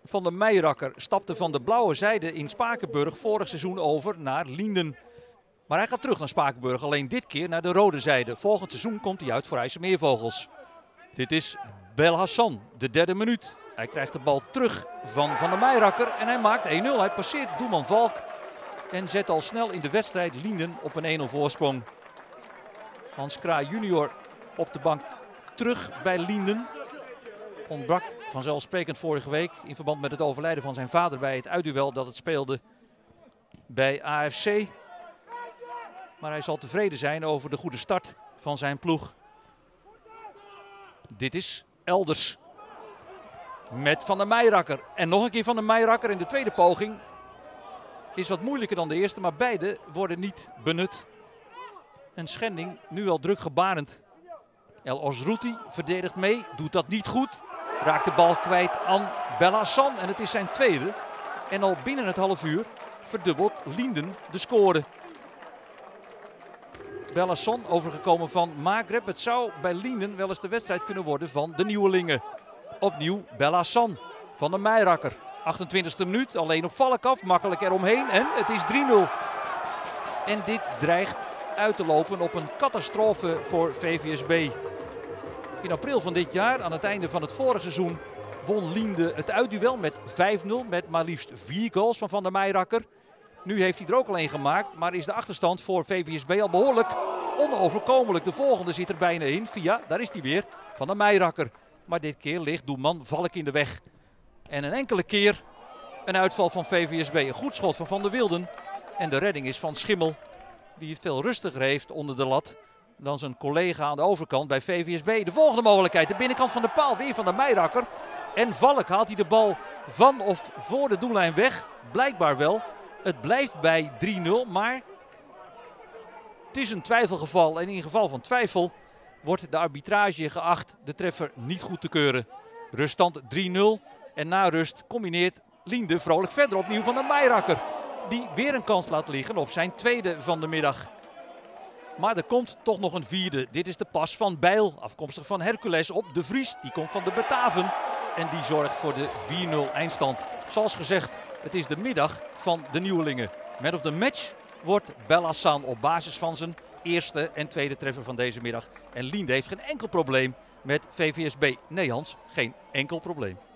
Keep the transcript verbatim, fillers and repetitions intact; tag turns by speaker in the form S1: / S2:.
S1: Van der Meijerakker stapte van de blauwe zijde in Spakenburg vorig seizoen over naar Lienden. Maar hij gaat terug naar Spakenburg, alleen dit keer naar de rode zijde. Volgend seizoen komt hij uit voor IJsselmeervogels. Dit is Belhassan, de derde minuut. Hij krijgt de bal terug van Van der Meijerakker en hij maakt één nul. Hij passeert doelman Valk en zet al snel in de wedstrijd Lienden op een één nul voorsprong. Hans Kraaij junior op de bank terug bij Lienden. Ontbrak vanzelfsprekend vorige week in verband met het overlijden van zijn vader bij het uitduel dat het speelde bij A F C. Maar hij zal tevreden zijn over de goede start van zijn ploeg. Dit is Elders. Met Van der Meijerakker. En nog een keer Van der Meijerakker in de tweede poging. Is wat moeilijker dan de eerste, maar beide worden niet benut. Een schending, nu al druk gebarend. El Osrouti verdedigt mee, doet dat niet goed. Raakt de bal kwijt aan Belhassan en het is zijn tweede. En al binnen het half uur verdubbelt Lienden de score. Belhassan overgekomen van Maghreb. Het zou bij Lienden wel eens de wedstrijd kunnen worden van de nieuwelingen. Opnieuw Belhassan. Van der Meijerakker. achtentwintigste minuut, alleen op Valk af, makkelijk eromheen en het is drie nul. En dit dreigt uit te lopen op een catastrofe voor V V S B. In april van dit jaar, aan het einde van het vorige seizoen, won Lienden het uitduel met vijf nul met maar liefst vier goals van Van der Meijerakker. Nu heeft hij er ook al één gemaakt, maar is de achterstand voor V V S B al behoorlijk onoverkomelijk. De volgende zit er bijna in via, daar is hij weer, Van der Meijerakker. Maar dit keer ligt doelman Valk in de weg. En een enkele keer een uitval van V V S B. Een goed schot van Van der Wilden. En de redding is van Schimmel, die het veel rustiger heeft onder de lat dan zijn collega aan de overkant bij V V S B. De volgende mogelijkheid, de binnenkant van de paal, weer Van der Meijerakker. En Valk haalt hij de bal van of voor de doellijn weg. Blijkbaar wel. Het blijft bij drie nul, maar het is een twijfelgeval. En in geval van twijfel wordt de arbitrage geacht de treffer niet goed te keuren. Ruststand drie nul. En na rust combineert Lienden vrolijk verder opnieuw Van der Meijerakker. Die weer een kans laat liggen op zijn tweede van de middag. Maar er komt toch nog een vierde. Dit is de pas van Bijl, afkomstig van Hercules op De Vries. Die komt van de Bataven en die zorgt voor de vier nul eindstand. Zoals gezegd, het is de middag van de nieuwelingen. Man of the match wordt Belhassan op basis van zijn eerste en tweede treffer van deze middag. En Lienden heeft geen enkel probleem met V V S B. Nee Hans, geen enkel probleem.